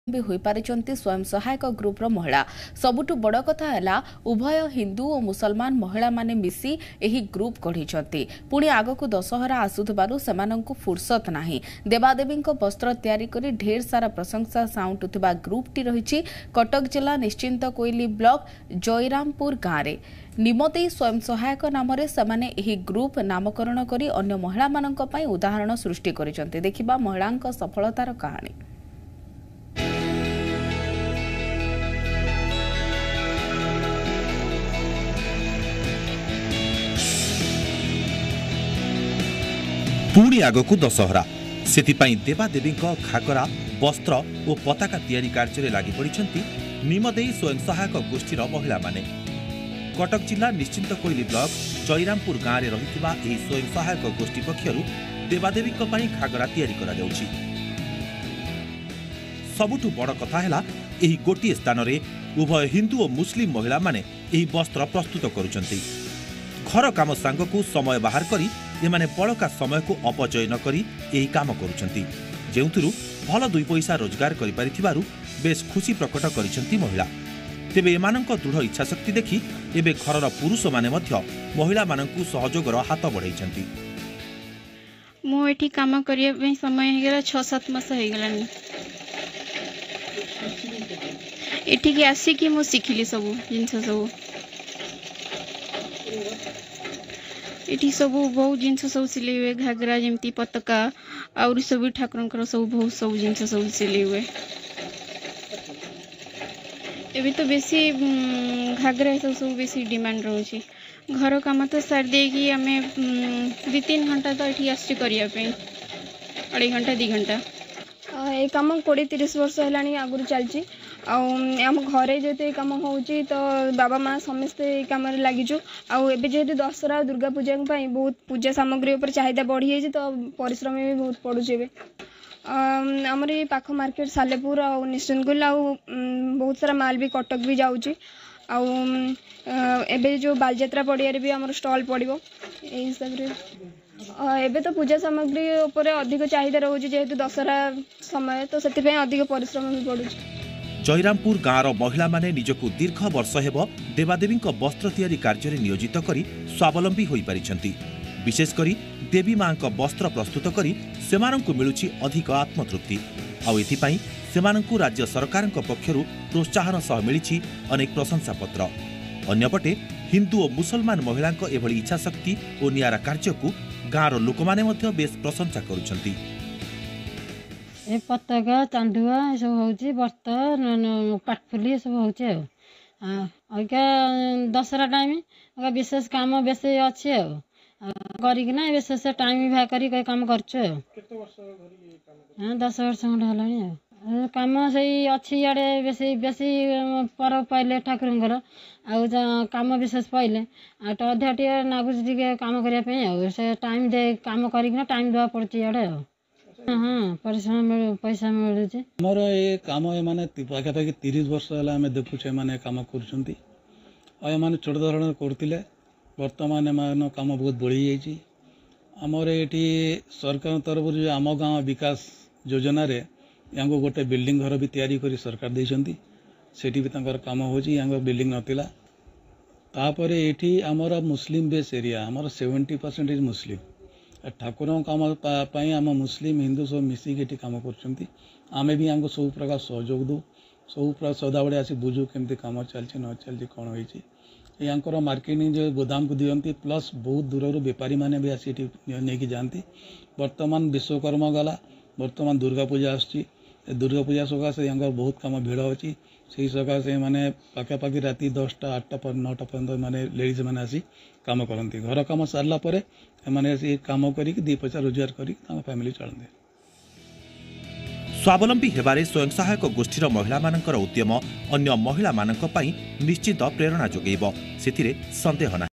भी होई पारिचंती स्वयं सहायक ग्रुपर महिला। सबुठु बड़ कथा है उभय हिंदू और मुसलमान महिला माने मिसी एही ग्रुप गढ़ी पुणी आगक दशहरा आसुथिबारु सेमानंकु फुर्सत नाही। देवादेवी वस्त्र तैयारी करी ढेर सारा प्रशंसा साउंटुथिबा ग्रुपटी रहिछि कटक जिला निश्चिंत कोइली ब्लॉक जयरामपुर गाँव में। निमते स्वयं सहायक नाम सेमाने एही ग्रुप नामकरण करी अन्य महिला मानंक पई उदाहरण सृष्टि करिसंते। देखिबा महिलांक सफलतार कहानी। पुणी आगकू दशहरा सेतिपाई देवादेवी घागरा वस्त्र और पताका तैयारी कार्य लगी पड़ती निमदेई स्वयं सहायक गोष्ठीर महिला माने। कटक जिला निश्चिंत कोइली ब्लॉक जयरामपुर गाँव में रही स्वयं सहायक गोष्ठी पक्षर देवादेवी घागरा तैयारी करा जाउछि। सबुठु बड़ कथा है गोटे स्थान में उभय हिंदू और मुस्लिम महिला माने एही वस्त्र प्रस्तुत करुछंती। घर काम सांगकू समय बाहर करी एमाने बड़का समय को अपचय न करी एही काम करुछंती, जेउथिरु भल दुई पैसा रोजगार करि पारिथिबारु बेस खुशी प्रकट करिसंती महिला। तेबे एमानंक दृढ़ इच्छा शक्ति देखि एबे घरर पुरुष माने मध्य महिला मानंकु सहयोगर हाथ बढ़ाइछंती। मो एठी काम करिया पे समय हे गेला 6-7 मास हे गेलानी। एठी के आसी कि मो सिखिली सब जिंस सब एठी सब बहुत जिनस सब सिले हुए घागरा जमती पताका और सब ठाकुर सब बहुत सब जिनस सब सिले हुए। एबे तो बेसी घागरा सब बेसी डिमांड रोची। घर काम तो सार दे कि हमें 2-3 घंटा तो एठी आसी करिया पे 2.5 घंटा 2 घंटा ए काम 20-30 वर्ष है आगुरी चलची। आम घरे जो कम हो तो बाबा माँ समस्ते कम लगिचु। आबे जेहेतु दशहरा दुर्गा पूजा बहुत पूजा सामग्री पर चाहिदा बढ़ी जाए तो परिश्रम भी बहुत पड़ुचे। आमर ये पाख मार्केट सालेपुर और निश्चिंतकुल बहुत सारा माल भी कटक भी जाऊँगी। एबे जो बालजात्रा पड़िया भी आमर स्टॉल पड़ो यही हिसाब से। एबे तो पूजा सामग्री उपर अधिक चाहिदा रोचे जेहेतु दशहरा समय तो से अधिक परिश्रम भी पड़ुचे। जयरामपुर गाँवर महिला माने निजकु दीर्घ वर्ष हेब देवादेवी वस्त्र तैयारी कार्य नियोजित करी स्वावलंबी होई पारिछंती। विशेष करी देवी माँ वस्त्र प्रस्तुत करी सेमानंकु मिलुछि अधिक आत्मतृप्ति। आउ एथिपाई सेमानंकु राज्य सरकार पक्षरु प्रोत्साहन सह मिलिछि अनेक प्रशंसा पत्र। अन्यपटे हिंदू और मुसलमान महिला एभली इच्छा शक्ति और नियारा कार्यकु गाँवर लोकमाने मध्य बेस प्रशंसा करुछंती। ए पताका चांदुआ सब होची बर्त पाटफुली सब होची। अगा दशहरा टाइम विशेष काम बेसी अच्छे करिकिना विशेष टाइम भा करी काम करछु। 10 वर्ष खंड हलानी काम सही अच्छी इे बेसी बेसी पर पाइले ठाकुर काम विशेष पाइले तो अधा टे नागुच काम करने से टाइम दे काम करना टाइम देवा पड़े इे। हाँ परिश्रम पैसा मिलूँ मोर ये काम ये पाखापाखि 30 वर्ष है देखुचे मैंने काम कर छोट धरण करते बर्तमान एम काम बहुत बढ़ी जाइए। आमर ये सरकार तरफ जो आम गाँव विकास योजना रे यहाँ गोटे बिल्डिंग घर भी तैयारी करी सरकार देइछंती सेठी भी तंकर काम होची। यहाँ बिल्डिंग नथिला तापर एठी आमर मुस्लिम बेस एरिया आमर 70% मुस्लिम ठाकुर काम आम मुस्लिम हिंदू सब मिसिक काम कर आमे भी यहाँ सब प्रकार सहयोग दू सब प्रकार सदाबड़े आसी बुझू केमती काम चलती न चलती कौन होती यहाँ मार्केटिंग जो गोदाम को दियंती प्लस बहुत दूर बेपारी मैंने भी आसी नहीं जाती। वर्तमान विश्वकर्मा गला वर्तमान दुर्गा पूजा आसची दुर्गा पूजा सकाशे यहाँ बहुत काम भिड़ अच्छी से सकाशे मैंने पाखापाखि राति 10टा 8टा 9टा पर्यटन मैंने लेडीज मैंने आसी काम करती। घर काम सारापर मैंने काम कर 2 पैसा रोजगार कर फैमिली चलते। स्वावलंबी हेबारे स्वयं सहायक गोष्ठीर महिला मानकर उद्यम अन्य महिला मानक पई निश्चित प्रेरणा जोगेइब सेथिरे संदेह नाही।